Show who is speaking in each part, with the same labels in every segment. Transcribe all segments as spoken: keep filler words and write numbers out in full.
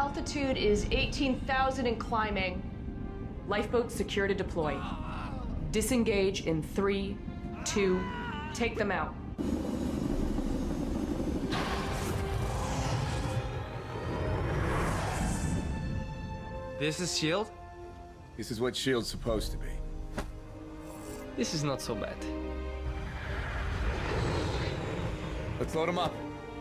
Speaker 1: Altitude is eighteen thousand and climbing. Lifeboats secure to deploy. Disengage in three, two, take them out.
Speaker 2: This is S H I E L D?
Speaker 3: This is what S H I E L D's supposed to be.
Speaker 2: This is not so bad.
Speaker 3: Let's load them up.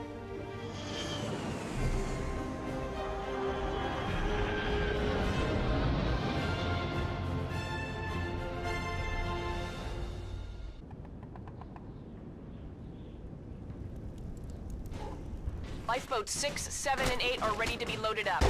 Speaker 1: Lifeboats six, seven, and eight are ready to be loaded up.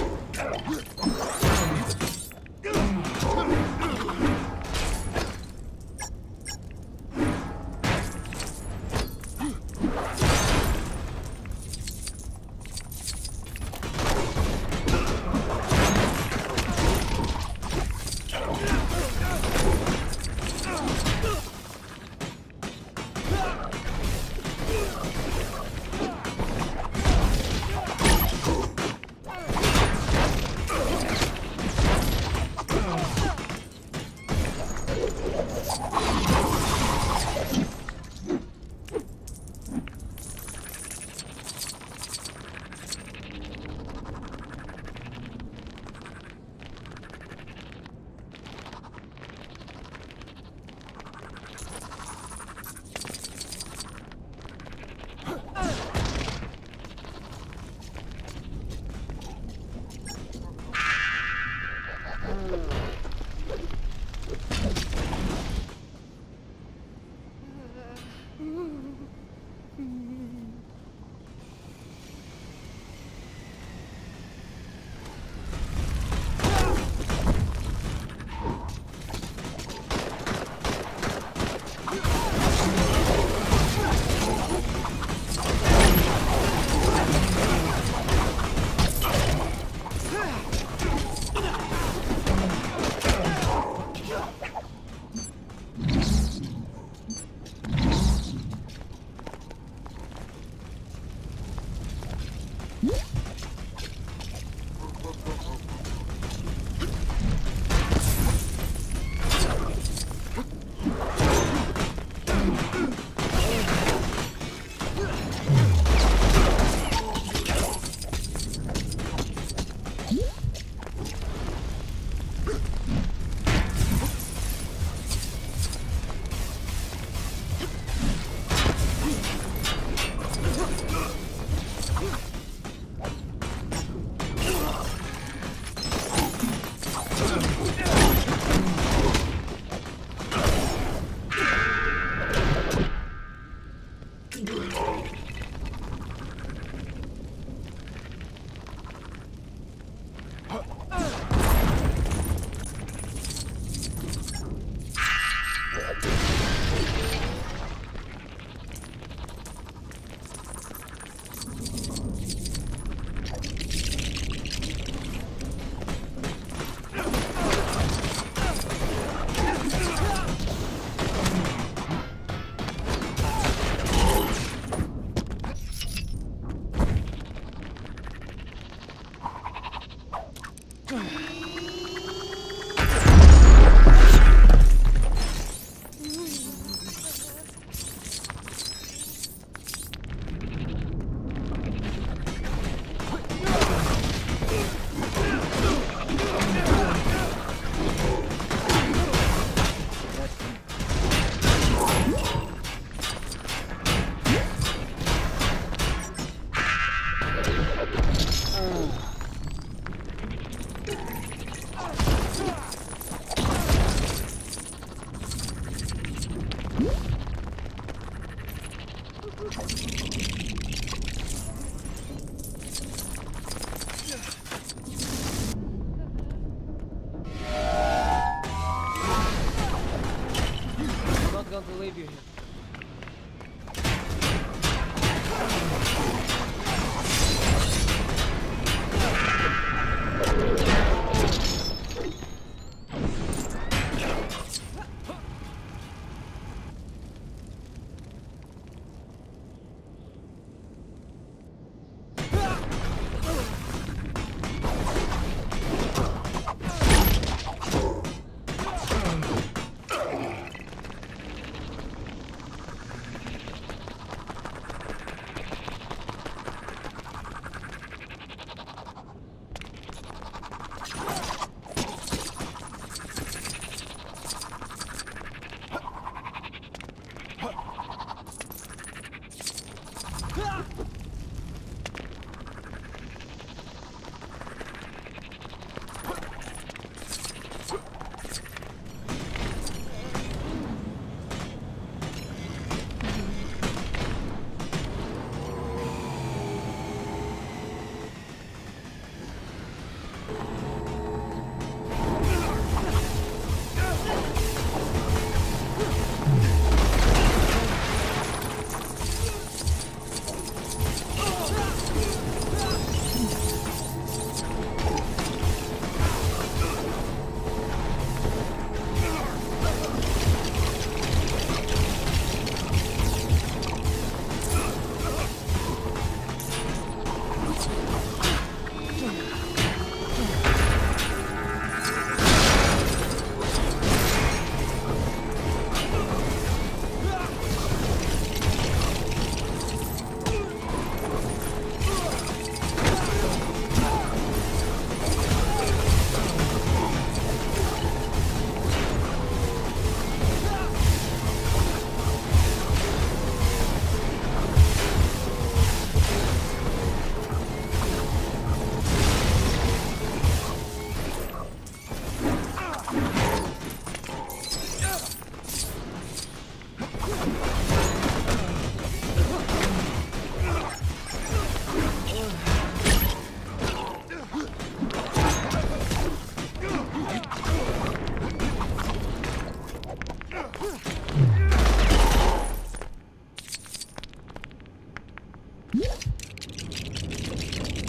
Speaker 2: To leave you here.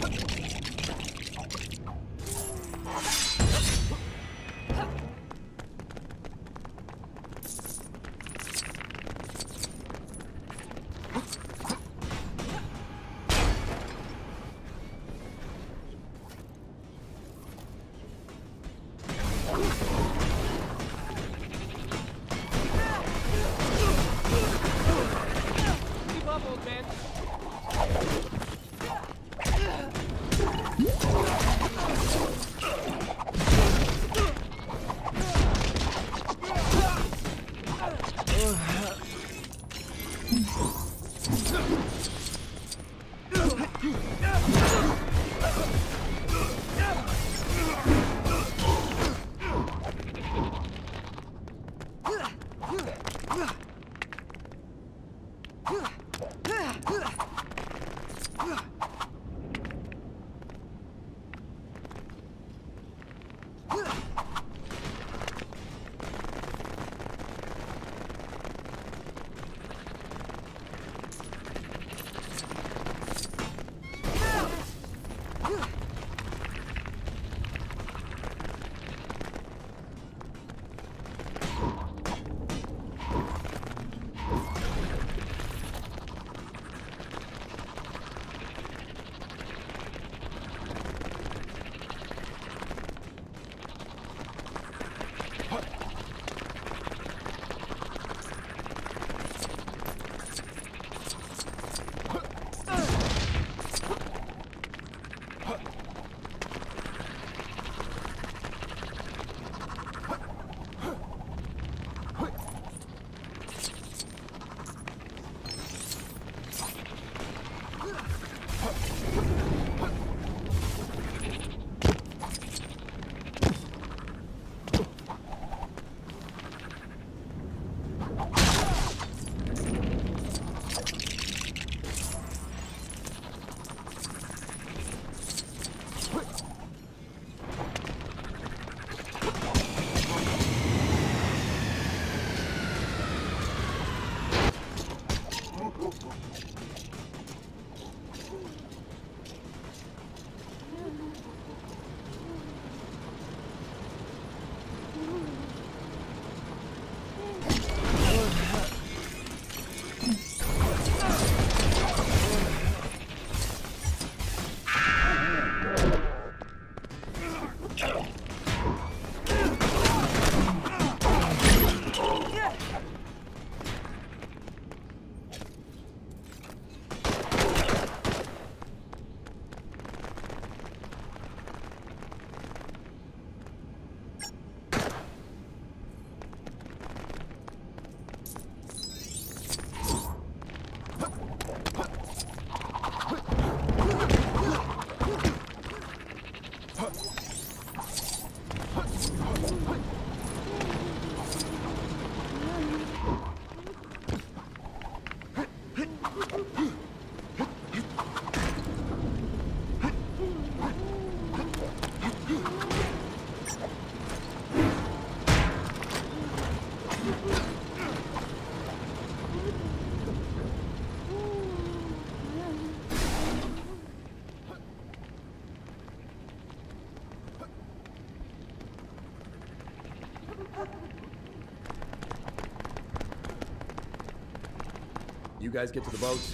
Speaker 3: You guys get to the boats.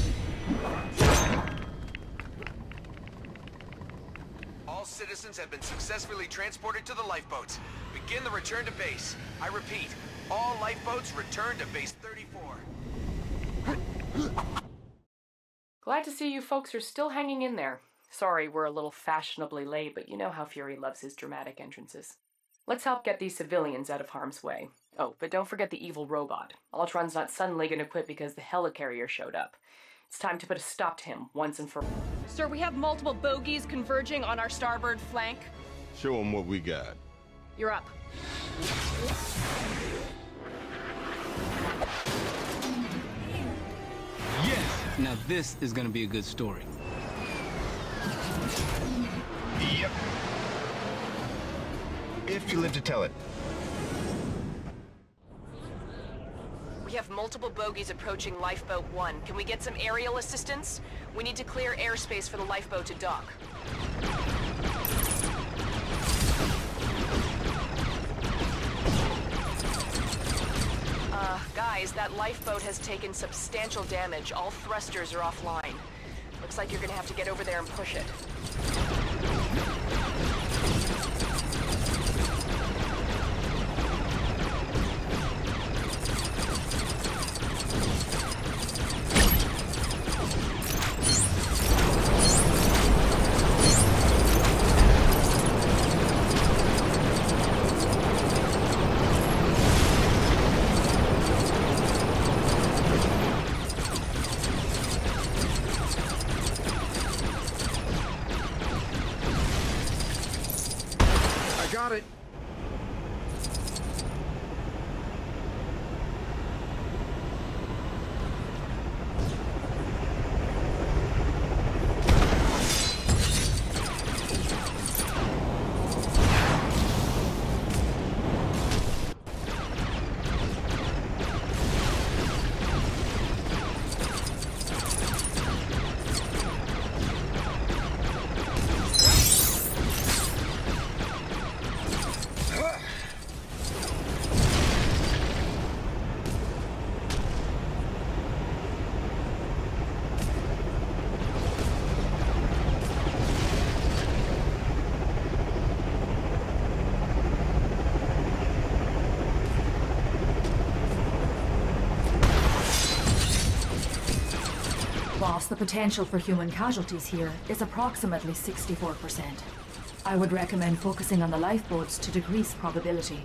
Speaker 4: All citizens have been successfully transported to the lifeboats. Begin the return to base. I repeat, all lifeboats return to base thirty-four.
Speaker 1: Glad to see you folks are still hanging in there. Sorry we're a little fashionably late, but you know how Fury loves his dramatic entrances. Let's help get these civilians out of harm's way. Oh, but don't forget the evil robot. Altron's not suddenly gonna quit because the helicarrier showed up. It's time to put a stop to him once and for all.
Speaker 5: Sir, we have multiple bogies converging on our starboard flank.
Speaker 6: Show them what we got.
Speaker 5: You're up.
Speaker 7: Yes! Now this is gonna be a good story.
Speaker 8: Yep. If you live to tell it.
Speaker 5: We have multiple bogies approaching Lifeboat one. Can we get some aerial assistance? We need to clear airspace for the lifeboat to dock. Uh, guys, that lifeboat has taken substantial damage. All thrusters are offline. Looks like you're gonna have to get over there and push it.
Speaker 3: Got it.
Speaker 8: Whilst the potential for human casualties here is approximately sixty-four percent, I would recommend focusing on the lifeboats to decrease probability.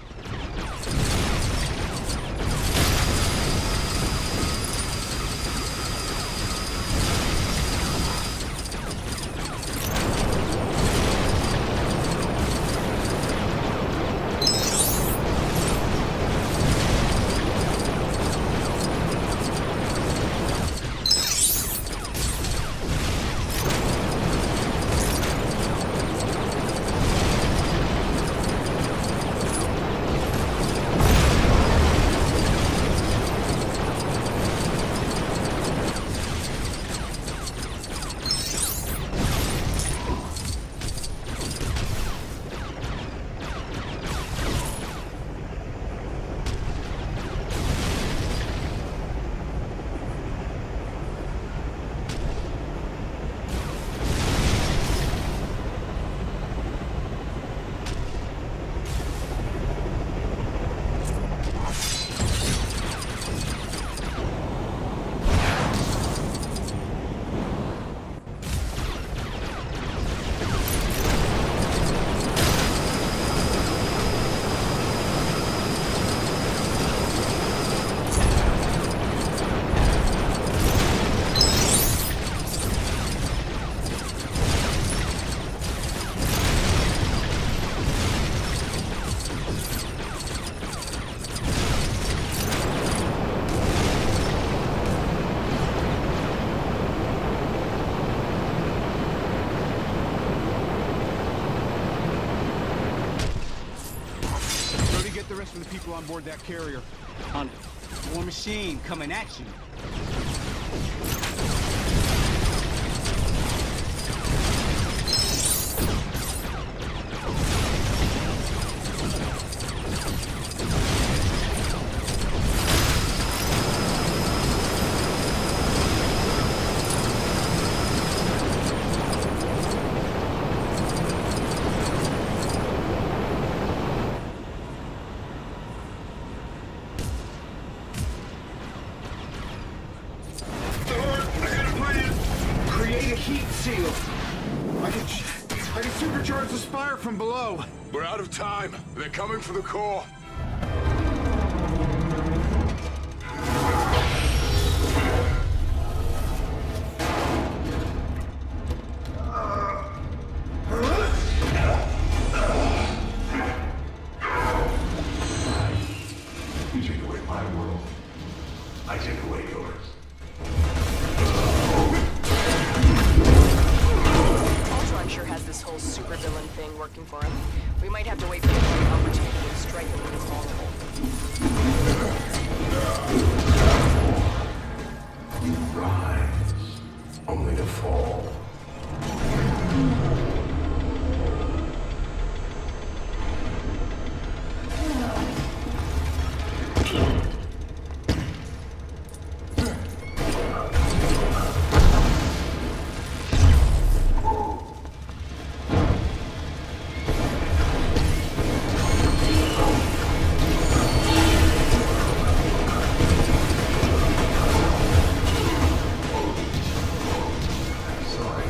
Speaker 9: From the people on board that carrier.
Speaker 7: On it. War Machine coming at you.
Speaker 9: From below.
Speaker 3: We're out of time. They're coming for the core.
Speaker 10: You take away my world, I take away yours.
Speaker 5: Altron sure has this whole supervillain thing working for him. We might have to wait for the right opportunity to strike him when he's vulnerable.
Speaker 10: fall. Sorry.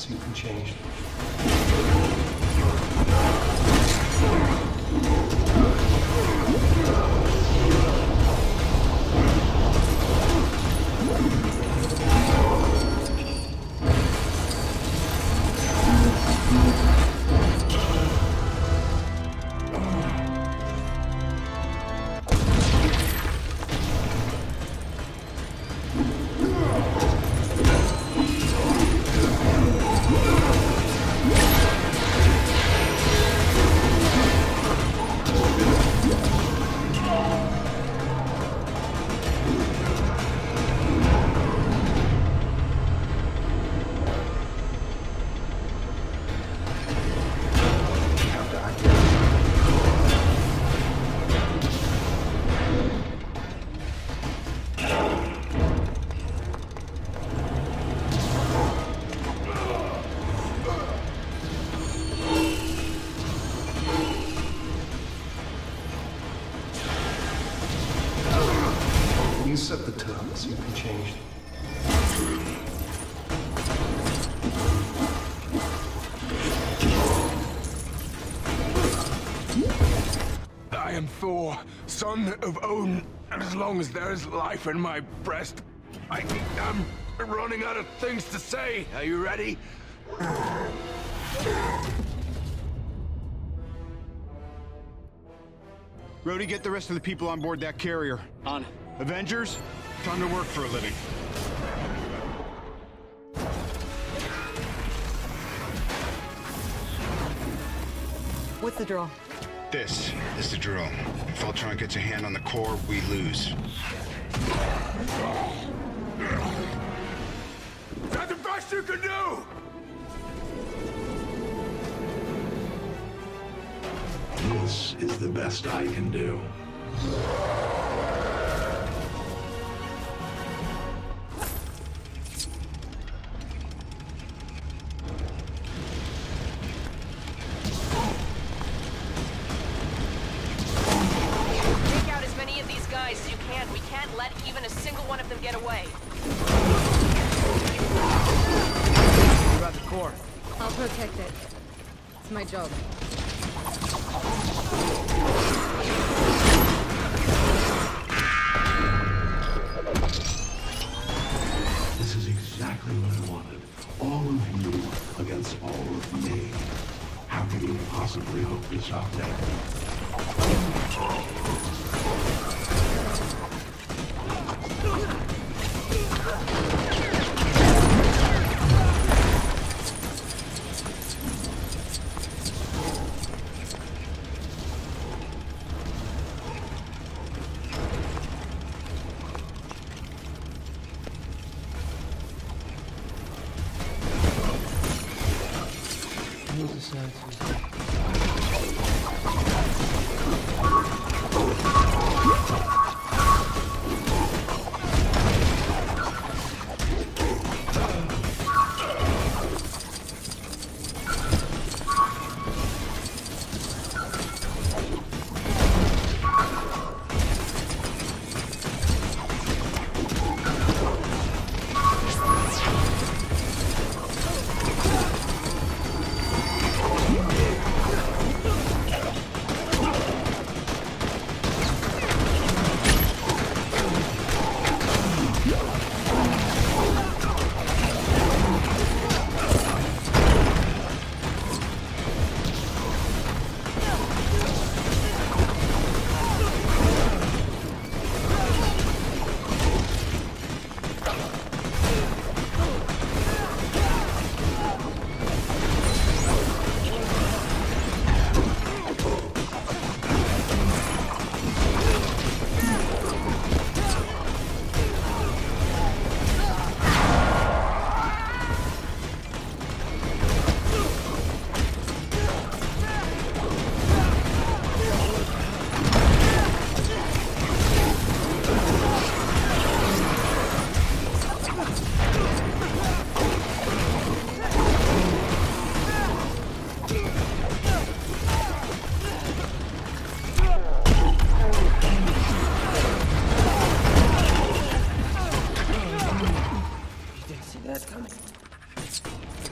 Speaker 10: so you can change. You set the terms so you can change.
Speaker 3: I am Thor, son of Odin, and as long as there is life in my breast, I am running out of things to say. Are you ready?
Speaker 9: Rhodey, get the rest of the people on board that carrier.
Speaker 7: On.
Speaker 9: Avengers, time to work for a living.
Speaker 11: What's the drill?
Speaker 12: This is the drill. If Altron gets a hand on the core, we lose.
Speaker 3: That's the best you can do!
Speaker 10: This is the best I can do.
Speaker 5: Take out as many of these guys as you can. We can't let even a single one of them get away.
Speaker 2: What about the core?
Speaker 11: I'll protect it. It's my job.
Speaker 10: This is exactly what I wanted. All of you against all of me. How can you possibly hope to stop that?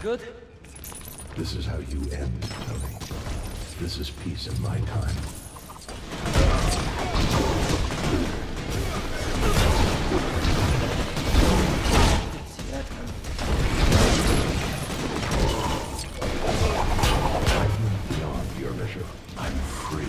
Speaker 2: good?
Speaker 10: This is how you end, Tony. This is peace in my time. I've moved beyond your measure. I'm free.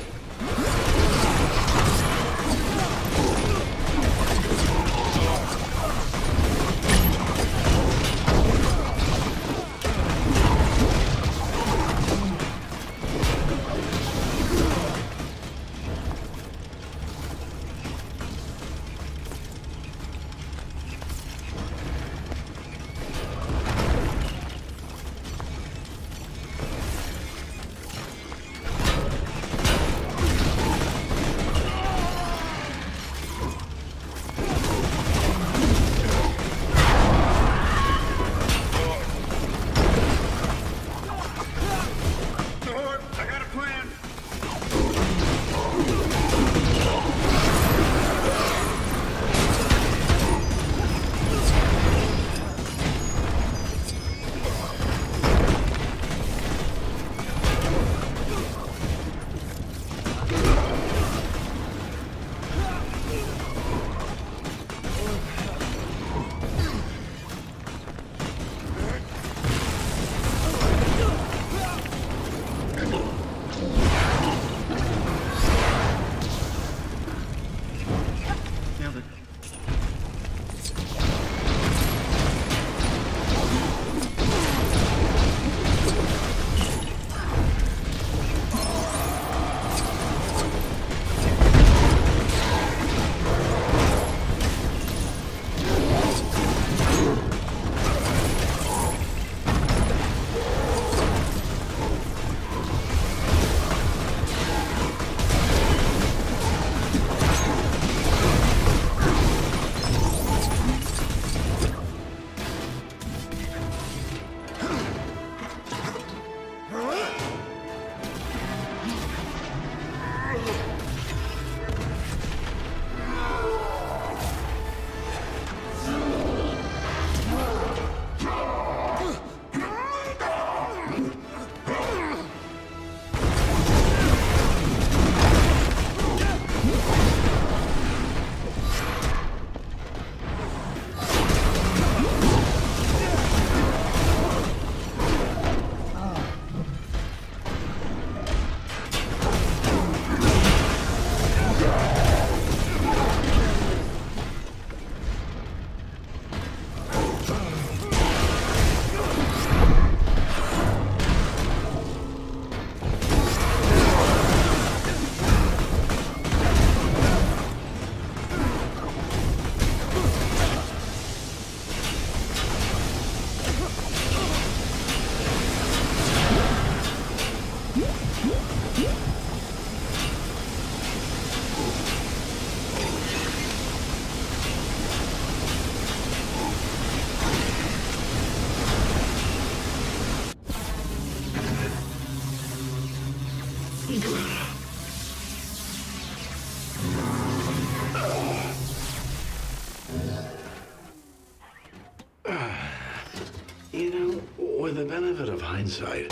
Speaker 10: You know, with the benefit of hindsight,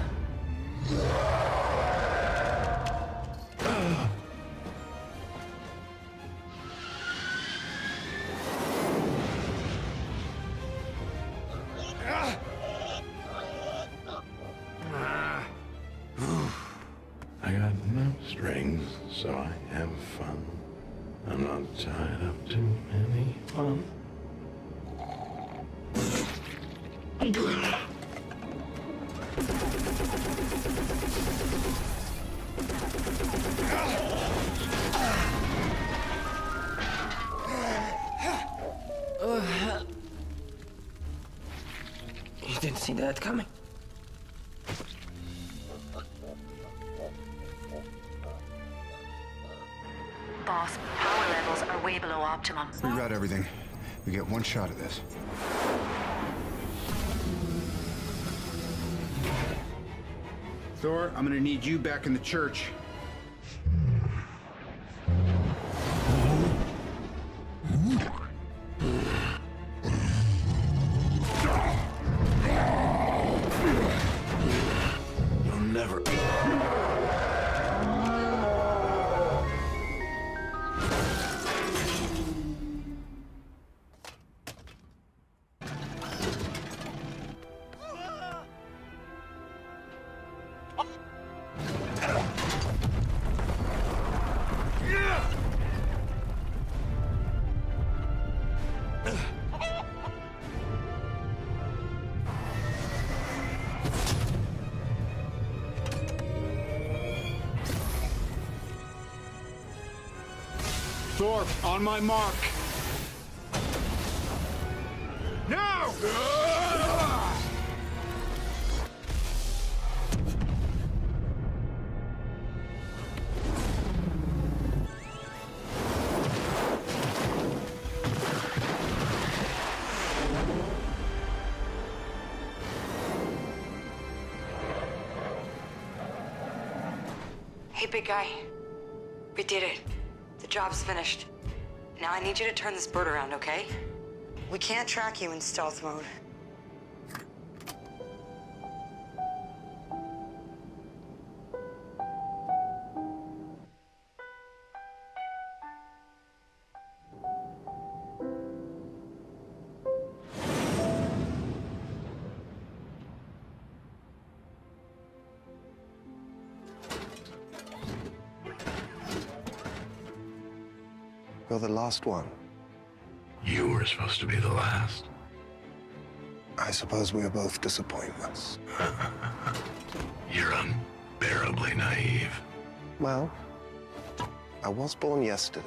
Speaker 10: I got no strings, so I have fun. I'm not tied up to any fun.
Speaker 2: You didn't see that coming.
Speaker 13: Boss, power levels are way below optimum.
Speaker 12: Reroute everything. We get one shot at this.
Speaker 7: Thor, I'm gonna need you back in the church.
Speaker 9: Thor, on my mark. Now!
Speaker 13: Hey, big guy. We did it. The job's finished. Now I need you to turn this bird around, okay? We can't track you in stealth mode.
Speaker 14: You're the last one.
Speaker 10: You were supposed to be the last.
Speaker 14: I suppose we are both disappointments.
Speaker 10: You're unbearably naive.
Speaker 14: Well, I was born yesterday.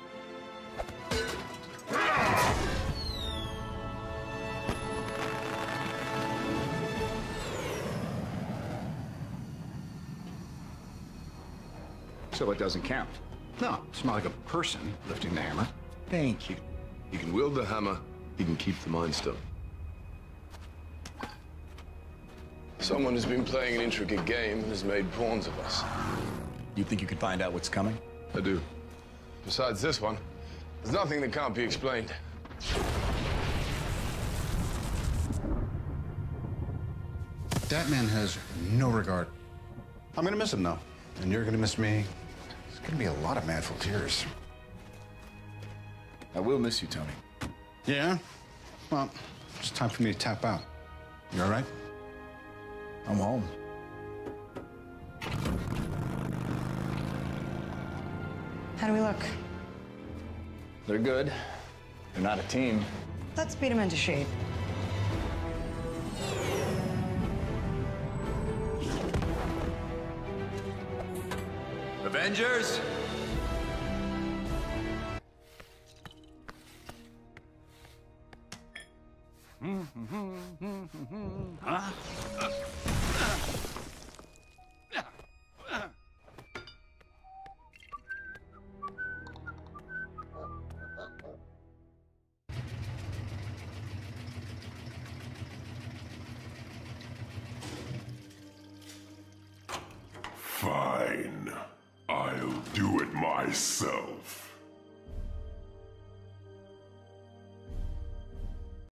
Speaker 9: So it doesn't count. No, it's not like a person lifting the hammer. Thank you.
Speaker 3: He can wield the hammer, he can keep the Mind Stone. Someone has been playing an intricate game and has made pawns of us.
Speaker 15: You think you can find out what's coming?
Speaker 3: I do. Besides this one, there's nothing that can't be explained.
Speaker 7: That man has no regard. I'm gonna miss him, though. And you're gonna miss me. It's gonna be a lot of manful tears.
Speaker 9: I will miss you, Tony.
Speaker 7: Yeah? Well, it's time for me to tap out. You all right?
Speaker 15: I'm home.
Speaker 13: How do we look?
Speaker 15: They're good. They're not a team.
Speaker 13: Let's beat them into shape.
Speaker 4: Avengers!
Speaker 9: Huh?
Speaker 10: Fine. I'll do it myself.